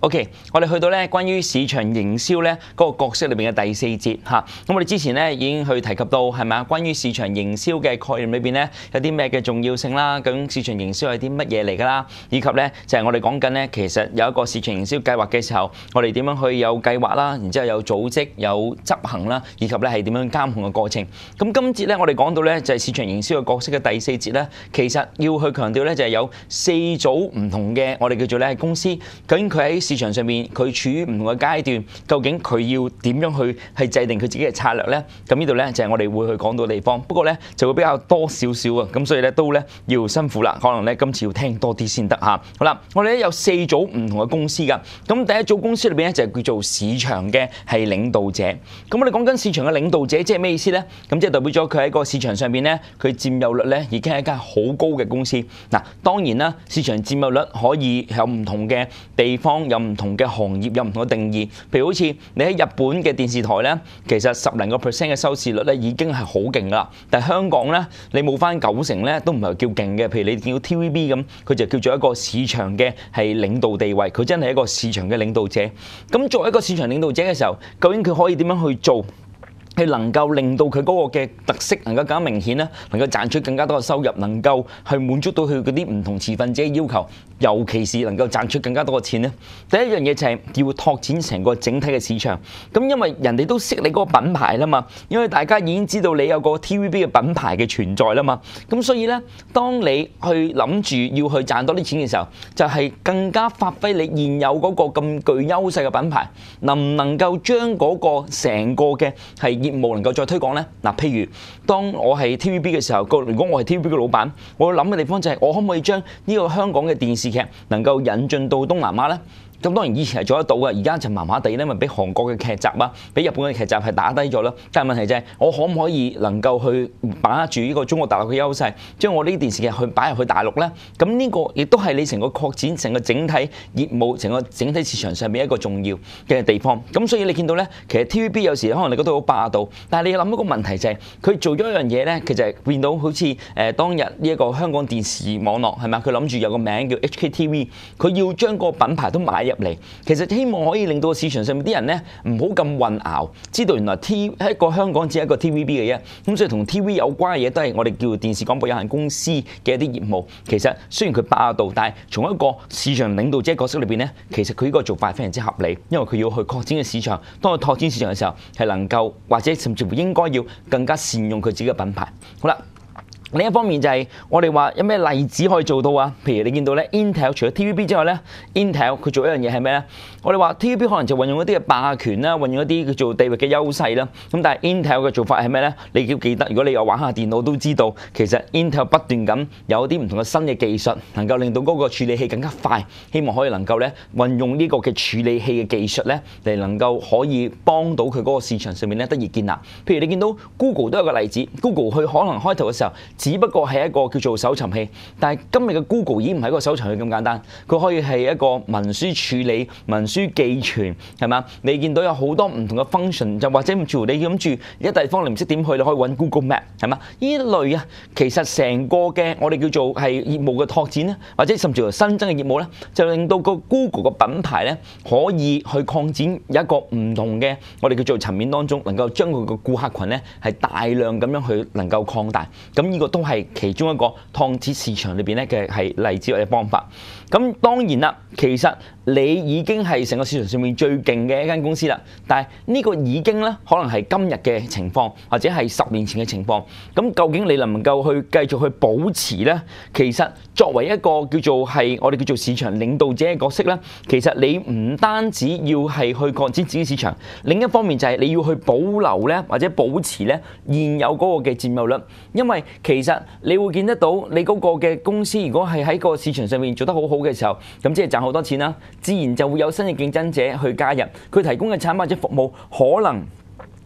OK， 我哋去到咧關於市場營銷咧嗰個角色裏邊嘅第4節嚇。咁我哋之前咧已經去提及到係咪啊？關於市場營銷嘅概念裏邊咧有啲咩嘅重要性啦？究竟市場營銷係啲乜嘢嚟㗎啦？以及咧就係我哋講緊咧，其實有一個市場營銷計劃嘅時候，我哋點樣去有計劃啦，然之後有組織、有執行啦，以及咧係點樣監控嘅過程。咁今節咧我哋講到咧就係市場營銷嘅角色嘅第4節咧，其實要去強調咧就係有4組唔同嘅我哋叫做咧公司，究竟佢喺市場上面佢處於唔同嘅階段，究竟佢要點樣去係制定佢自己嘅策略呢？咁呢度呢，就係我哋會去講到嘅地方，不過呢，就會比較多少少啊，咁所以呢，都呢要辛苦啦，可能呢，今次要聽多啲先得嚇。好啦，我哋咧有4組唔同嘅公司㗎，咁第一組公司裏邊呢，就係叫做市場嘅係領導者，咁我哋講緊市場嘅領導者即係咩意思呢？咁即係代表咗佢喺個市場上邊呢，佢佔有率呢已經係一間好高嘅公司。嗱，當然啦，市場佔有率可以有唔同嘅地方，有唔同嘅行業，有唔同嘅定義。譬如好似你喺日本嘅電視台咧，其實10零個% 嘅收視率咧已經係好勁啦。但係香港咧，你冇翻90%咧，都唔係叫勁嘅。譬如你見到 TVB 咁，佢就叫做一個市場嘅係領導地位，佢真係一個市場嘅領導者。咁作為一個市場領導者嘅時候，究竟佢可以點樣去做？係能夠令到佢嗰個嘅特色能夠更加明顯啦，能夠賺取更加多嘅收入，能夠去滿足到佢嗰啲唔同持份者嘅要求，尤其是能夠賺取更加多嘅錢咧。第一樣嘢就係要拓展成個整體嘅市場。咁因為人哋都識你嗰個品牌啦嘛，因為大家已經知道你有個 TVB 嘅品牌嘅存在啦嘛。咁所以咧，當你去諗住要去賺多啲錢嘅時候，就係更加發揮你現有嗰個咁具優勢嘅品牌，能唔能夠將嗰個成個嘅係業務能夠再推廣呢？嗱，譬如當我係 TVB 嘅時候，如果我係 TVB 嘅老闆，我諗嘅地方就係我可唔可以將呢個香港嘅電視劇能夠引進到東南亞呢？咁當然以前係做得到嘅，而家就麻麻地咧，因為俾韓國嘅劇集啊，俾日本嘅劇集係打低咗啦。但係問題就係，我可唔可以能夠去把握住呢個中國大陸嘅優勢，將我呢啲電視劇去擺入去大陸呢？咁呢個亦都係你成個擴展、成個整體業務、成個整體市場上面一個重要嘅地方。咁所以你見到呢，其實 TVB 有時可能你覺得好霸道，但係你要諗一個問題就係，佢做咗一樣嘢呢，其實係變到好似當日呢一個香港電視網絡係咪？佢諗住有個名叫 HKTV， 佢要將個品牌都買入嚟，其實希望可以令到市場上面啲人咧唔好咁混淆，知道原來一個香港只係一個 TVB 嘅啫，咁所以同 TV 有關嘅嘢都係我哋叫電視廣播有限公司嘅一啲業務。其實雖然佢霸道，但係從一個市場領導者角色裏邊咧，其實佢呢個做法係非常之合理，因為佢要去擴展嘅市場，當佢拓展市場嘅時候，係能夠或者甚至乎應該要更加善用佢自己嘅品牌。好啦。另一方面就係我哋話有咩例子可以做到啊？譬如你見到咧 Intel 除咗 TVB 之外咧 ，Intel 佢做一樣嘢係咩咧？我哋話 TVB 可能就運用一啲嘅霸權啦，運用一啲叫做地域嘅優勢啦。咁但係 Intel 嘅做法係咩咧？你要記得，如果你有玩下電腦都知道，其實 Intel 不斷咁有啲唔同嘅新嘅技術，能夠令到嗰個處理器更加快，希望可以能夠咧運用呢個嘅處理器嘅技術咧，嚟能夠可以幫到佢嗰個市場上面咧得以建立。譬如你見到 Google 都有個例子 ，Google 佢可能開頭嘅時候，只不過係一個叫做搜尋器，但係今日嘅 Google 已經唔係一個搜尋器咁簡單，佢可以係一個文書處理、文書寄存，係嘛？你見到有好多唔同嘅 function， 就或者唔住你諗住一地方你唔識點去，你可以揾 Google Map， 係嘛？呢類啊，其實成個嘅我哋叫做係業務嘅拓展咧，或者甚至乎新增嘅業務咧，就令到個 Google 嘅品牌咧可以去擴展有一個唔同嘅我哋叫做層面當中，能夠將佢個顧客群咧係大量咁樣去能夠擴大，咁呢個都係其中一個拓展市場裏邊咧嘅係例子或者方法。咁當然啦，其實你已經係成個市場上面最勁嘅一間公司啦，但係呢個已經咧可能係今日嘅情況，或者係10年前嘅情況。咁究竟你能唔能夠去繼續去保持咧？其實作為一個叫做係我哋叫做市場領導者嘅角色咧，其實你唔單止要係去擴展自己市場，另一方面就係你要去保留咧或者保持咧現有嗰個嘅佔有率，因為其實你會見得到你嗰個嘅公司如果係喺個市場上面做得好好嘅時候，咁即係賺好多錢啦，自然就會有新嘅競爭者去加入，佢提供嘅產品或者服務可能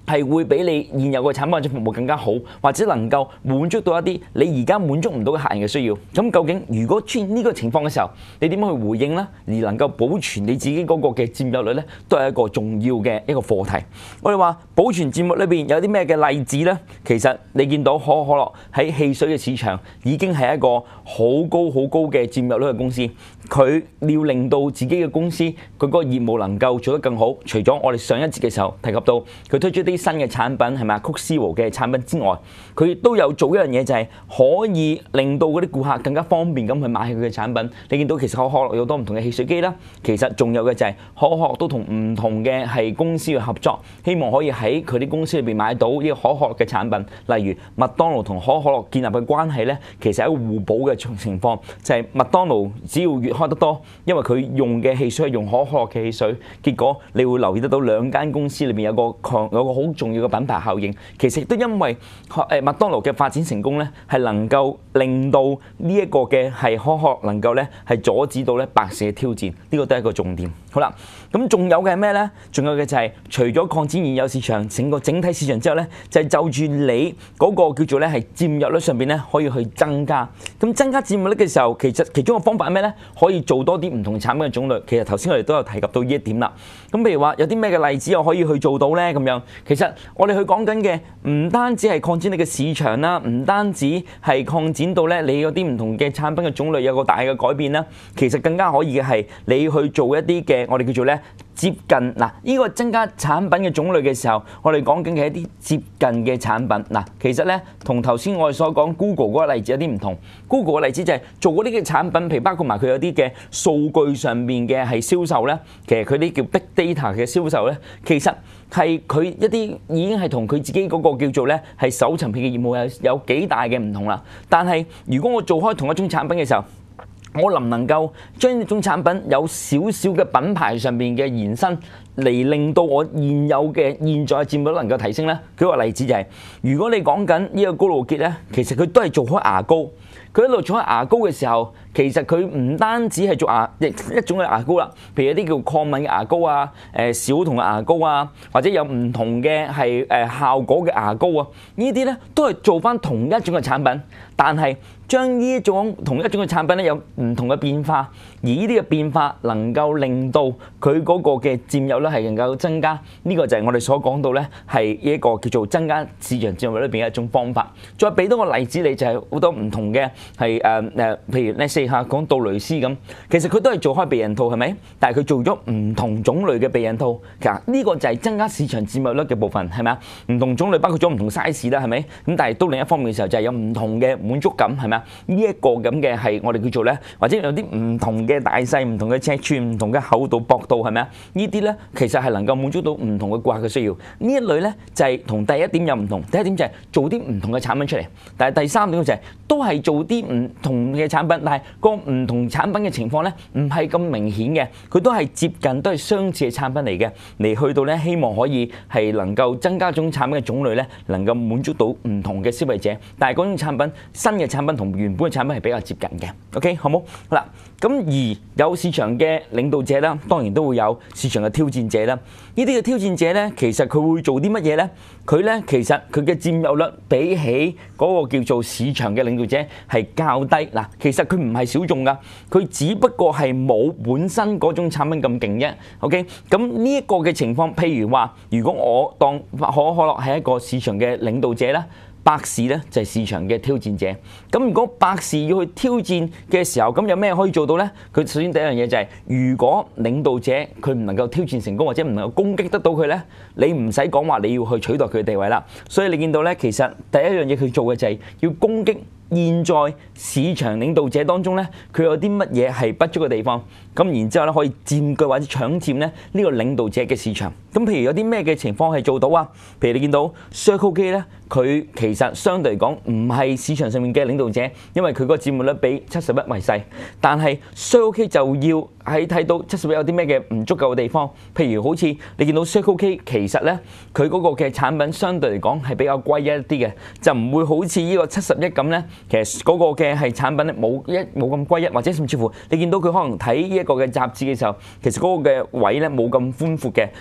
係會比你現有嘅產品或者服務更加好，或者能夠滿足到一啲你而家滿足唔到嘅客人嘅需要。咁究竟如果出現呢個情況嘅時候，你點樣去回應呢？而能夠保存你自己嗰個嘅佔有率呢，都係一個重要嘅一個課題。我哋話保存佔有率裏邊有啲咩嘅例子呢？其實你見到可口可樂喺汽水嘅市場已經係一個好高嘅佔有率嘅公司。佢要令到自己嘅公司佢個業務能夠做得更好，除咗我哋上一節嘅時候提及到佢推出啲新嘅產品係咪啊，曲絲豪嘅產品之外，佢亦都有做一樣嘢，就係可以令到嗰啲顧客更加方便咁去買佢嘅產品。你見到其實可口可樂有好多唔同嘅汽水機啦，其實仲有嘅就係可口可樂都同唔同嘅係公司去合作，希望可以喺佢啲公司裏邊買到呢個可口可樂嘅產品。例如麥當勞同可口可樂建立嘅關係呢，其實係一個互補嘅情況，就係麥當勞只要越開得多，因為佢用嘅汽水係用可口可樂嘅汽水，結果你會留意得到兩間公司裏面有個好重要嘅品牌效應。其實亦都因為麥當勞嘅發展成功咧，係能夠令到呢一個嘅係可口可樂能夠咧係阻止到咧百事嘅挑戰，呢個都係一個重點。好啦，咁仲有嘅係咩咧？仲有嘅就係除咗擴展現有市場整體市場之後咧，就係就住你嗰個叫做咧係佔有率上邊咧可以去增加。咁增加佔有率嘅時候，其實其中一個方法係咩咧？可以做多啲唔同產品嘅種類。其實頭先我哋都有提及到呢一點啦。咁譬如話有啲咩嘅例子我可以去做到咧？咁樣其實我哋去講緊嘅唔單止係擴展你嘅市場啦，唔單止係擴展到咧你嗰啲唔同嘅產品嘅種類有個大嘅改變啦。其實更加可以嘅係你去做一啲嘅我哋叫做咧接近嗱，呢個增加產品嘅種類嘅時候，我哋講緊嘅一啲接近嘅產品嗱，其實咧同頭先我哋所講 Google 嗰個例子有啲唔同。Google 嘅例子就係做嗰啲嘅產品，譬如包括埋佢有啲嘅數據上面嘅係銷售咧，其實佢啲叫 Big Data 嘅銷售咧，其實係佢一啲已經係同佢自己嗰個叫做咧係搜尋器嘅業務有幾大嘅唔同啦。但係如果我做開同一種產品嘅時候，我能唔能夠將呢種產品有少少嘅品牌上面嘅延伸，嚟令到我現在嘅佔有率能夠提升呢？舉個例子就係，如果你講緊呢個高露潔呢，其實佢都係做開牙膏。佢一路做開牙膏嘅時候，其實佢唔單止係做一種嘅牙膏啦，譬如一啲叫抗敏嘅牙膏啊、小童嘅牙膏啊，或者有唔同嘅係效果嘅牙膏啊，呢啲呢都係做翻同一種嘅產品，但係將呢種同一種嘅產品咧有唔同嘅變化，而呢啲嘅變化能夠令到佢嗰個嘅佔有率係能夠增加，呢個就係我哋所講到咧係一個叫做增加市場佔有率裏邊嘅一種方法。再俾多個例子你，就係好多唔同嘅係譬如咧試下講杜蕾斯咁，其實佢都係做開避孕套係咪？但係佢做咗唔同種類嘅避孕套，其實呢個就係增加市場佔有率嘅部分係咪啊？唔同種類包括咗唔同 size 啦係咪？咁但係都另一方面嘅時候就係有唔同嘅滿足感係咪啊？呢一個咁嘅係我哋叫做咧，或者有啲唔同嘅大細、唔同嘅尺寸、唔同嘅厚度、薄度係咪啊？呢啲咧其實係能夠滿足到唔同嘅顧客嘅需要。呢一類咧就係同第一點有唔同。第一點就係做啲唔同嘅產品出嚟，但係第三點就係都係做啲唔同嘅產品，但係個唔同產品嘅情況咧唔係咁明顯嘅，佢都係接近都係相似嘅產品嚟嘅，嚟去到咧希望可以係能夠增加種產品嘅種類咧，能夠滿足到唔同嘅消費者，但係嗰種產品新嘅產品同原本嘅產品係比較接近嘅。OK， 好冇？好啦，咁而有市場嘅領導者啦，當然都會有市場嘅挑戰者啦。呢啲嘅挑戰者咧，其實佢會做啲乜嘢咧？佢咧其實佢嘅佔有率比起嗰個叫做市場嘅領導者係較低。嗱，其實佢唔係小眾噶，佢只不過係冇本身嗰種產品咁勁啫。OK，咁呢一個嘅情況，譬如話，如果我當可口可樂係一個市場嘅領導者啦，百事咧就係市場嘅挑戰者。咁如果百事要去挑戰嘅時候，咁有咩可以做到呢？佢首先第一樣嘢就係，如果領導者佢唔能夠挑戰成功，或者唔能夠攻擊得到佢呢，你唔使講話你要去取代佢嘅地位啦。所以你見到呢，其實第一樣嘢佢做嘅就係要攻擊現在市場領導者當中呢，佢有啲乜嘢係不足嘅地方，咁然之後咧可以佔據或者搶佔咧呢個領導者嘅市場。咁譬如有啲咩嘅情況係做到啊？譬如你見到 Circle K 咧，佢其實相對嚟講唔係市場上面嘅領導者，因為佢個佔有率比71為細。但係 Circle K 就要喺睇到71有啲咩嘅唔足夠嘅地方。譬如好似你見到 Circle K 其實咧，佢嗰個嘅產品相對嚟講係比較貴一啲嘅，就唔會好似呢個71咁咧。其實嗰個嘅係產品咧冇咁歸一，或者甚至乎你見到佢可能睇呢一個嘅雜誌嘅時候，其實嗰個嘅位咧冇咁寬闊嘅，而71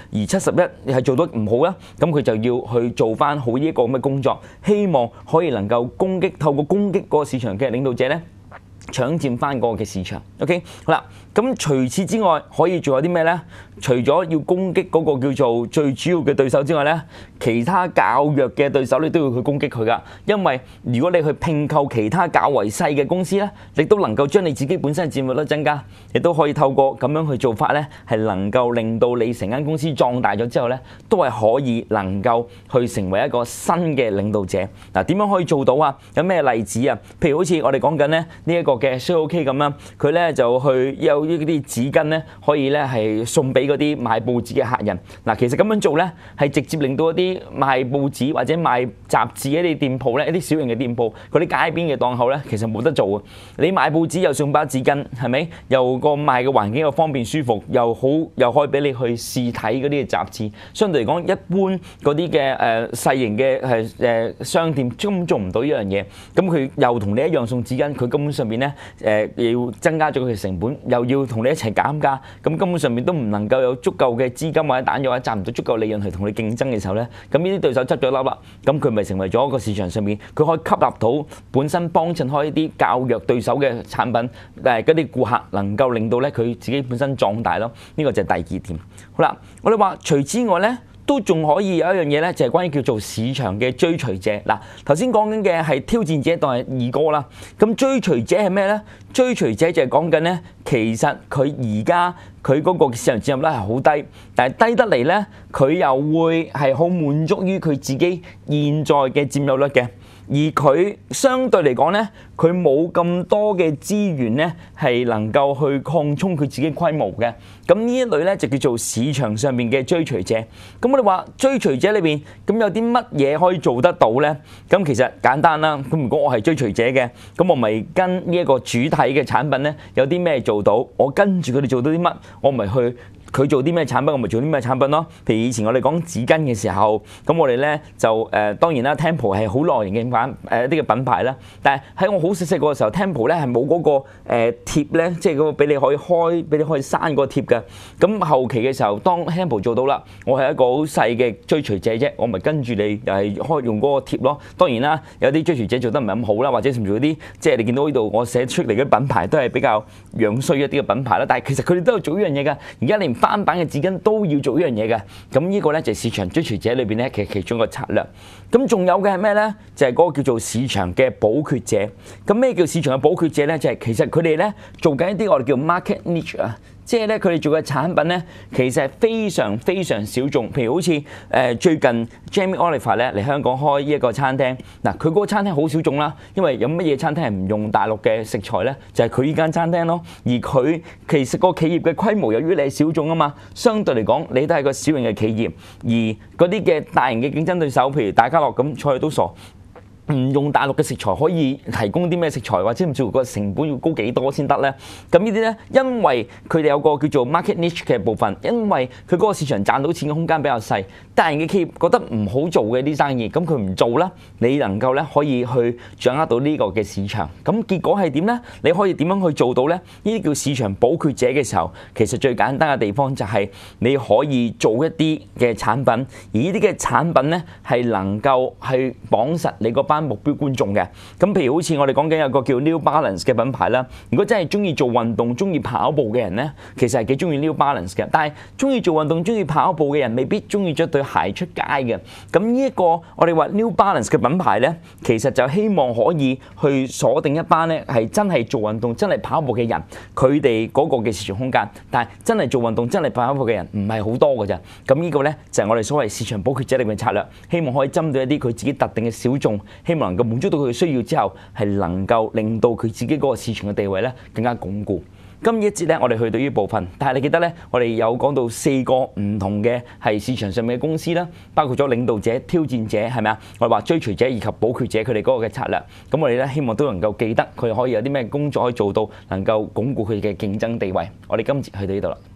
11係做得唔好啦，咁佢就要去做翻好呢一個咁嘅工作，希望可以能夠透過攻擊嗰個市場嘅領導者咧，搶佔翻嗰個嘅市場。OK， 好啦，咁除此之外可以做有啲咩呢？除咗要攻擊嗰個叫做最主要嘅對手之外呢，其他較弱嘅對手你都要去攻擊佢噶。因為如果你去併購其他較為細嘅公司呢，你都能夠將你自己本身嘅佔有率增加，亦都可以透過咁樣去做法呢，係能夠令到你成間公司壯大咗之後呢，都係可以能夠去成為一個新嘅領導者。嗱，點樣可以做到啊？有咩例子啊？譬如好似我哋講緊呢一個嘅 SHOK 咁啦，佢呢就去有呢啲紙巾呢，可以呢係送俾嗰啲賣報紙嘅客人。嗱，其實咁樣做呢，係直接令到一啲賣報紙或者賣雜誌嘅一啲店鋪呢，一啲小型嘅店鋪，嗰啲街邊嘅檔口呢，其實冇得做啊！你賣報紙又送包紙巾，係咪？又個賣嘅環境又方便舒服，又好，又可以俾你去試睇嗰啲嘅雜誌。相對嚟講，一般嗰啲嘅細型嘅商店根本做唔到呢樣嘢。咁佢又同你一樣送紙巾，佢根本上面呢要增加咗佢嘅成本，又要同你一齊減價，咁根本上面都唔能夠有足夠嘅資金或者彈藥或者賺唔到足夠利潤去同你競爭嘅時候呢，咁呢啲對手執咗笠啦，咁佢咪成為咗一個市場上面佢可以吸納到本身幫襯開一啲較弱對手嘅產品，嗰啲顧客能夠令到咧佢自己本身壯大咯。呢個就係第二點。好啦，我哋話除之外咧，都仲可以有一樣嘢咧，就係關於叫做市場嘅追隨者。嗱，頭先講緊嘅係挑戰者當係二哥啦，咁追隨者係咩咧？追隨者就係講緊咧，其實佢而家佢嗰個市場佔有率係好低，但係低得嚟咧，佢又會係好滿足於佢自己現在嘅佔有率嘅。而佢相對嚟講呢，佢冇咁多嘅資源呢，係能夠去擴充佢自己規模嘅。咁呢一類呢，就叫做市場上面嘅追隨者。咁我哋話追隨者裏邊，咁有啲乜嘢可以做得到呢？咁其實簡單啦。咁如果我係追隨者嘅，咁我咪跟呢一個主體嘅產品呢，有啲咩做到，我跟住佢哋做到啲乜，我咪去。佢做啲咩產品，我咪做啲咩產品咯。譬如以前我哋講紙巾嘅時候，咁我哋咧就當然啦 ，Tempo 係好耐年嘅一啲嘅品牌啦。但係喺我好細個嘅時候 ，Tempo 咧係冇嗰個貼咧，即係嗰個俾你可以開、俾你可以閂個貼嘅。咁後期嘅時候，當 Tempo 做到啦，我係一個好細嘅追隨者啫，我咪跟住你又係開用嗰個貼咯。當然啦，有啲追隨者做得唔係咁好啦，或者甚至嗰啲即係你見到呢度我寫出嚟嘅品牌都係比較樣衰一啲嘅品牌啦。但係其實佢哋都有做呢樣嘢㗎。而家你翻版嘅紙巾都要做呢樣嘢嘅，咁呢個咧就係市場追隨者裏邊咧其中一個策略。咁仲有嘅係咩咧？就係嗰個叫做市場嘅補缺者。咁咩叫市場嘅補缺者咧？就係其實佢哋咧做緊一啲我哋叫 market niche 啊。即係咧，佢哋做嘅產品咧，其實係非常非常小眾。譬如好似最近 Jamie Oliver 咧嚟香港開呢一個餐廳，嗱佢嗰個餐廳好小眾啦，因為有乜嘢餐廳係唔用大陸嘅食材咧？就係佢呢間餐廳咯。而佢其實個企業嘅規模由於你係小眾啊嘛，相對嚟講你都係個小型嘅企業，而嗰啲嘅大型嘅競爭對手，譬如大家樂咁，菜都傻。唔用大陸嘅食材可以提供啲咩食材，或者唔知個成本要高幾多先得呢？咁呢啲呢，因為佢哋有個叫做 market niche 嘅部分，因為佢嗰個市場賺到錢嘅空間比較細，大型嘅企業覺得唔好做嘅啲生意，咁佢唔做啦。你能夠呢可以去掌握到呢個嘅市場，咁結果係點呢？你可以點樣去做到呢？呢啲叫市場補缺者嘅時候，其實最簡單嘅地方就係你可以做一啲嘅產品，而呢啲嘅產品呢，係能夠去綁實你嗰班目標觀眾嘅。咁譬如好似我哋講緊有個叫 New Balance 嘅品牌啦，如果真係中意做運動、中意跑步嘅人呢，其實係幾中意 New Balance 嘅。但係中意做運動、中意跑步嘅人，未必中意着對鞋出街嘅。咁呢一個我哋話 New Balance 嘅品牌呢，其實就希望可以去鎖定一班呢係真係做運動、真係跑步嘅人，佢哋嗰個嘅市場空間。但係真係做運動、真係跑步嘅人唔係好多㗎咋。咁呢個呢，就係我哋所謂市場補缺者裏面嘅策略，希望可以針對一啲佢自己特定嘅小眾，希望能夠滿足到佢嘅需要之後，係能夠令到佢自己嗰個市場嘅地位咧更加鞏固。今一節咧，我哋去到呢部分，但係你記得咧，我哋有講到4個唔同嘅係市場上面嘅公司啦，包括咗領導者、挑戰者，係咪啊？我哋話追隨者以及補缺者佢哋嗰個嘅策略。咁我哋咧希望都能夠記得佢哋可以有啲咩工作可以做到，能夠鞏固佢哋嘅競爭地位。我哋今節去到呢度啦。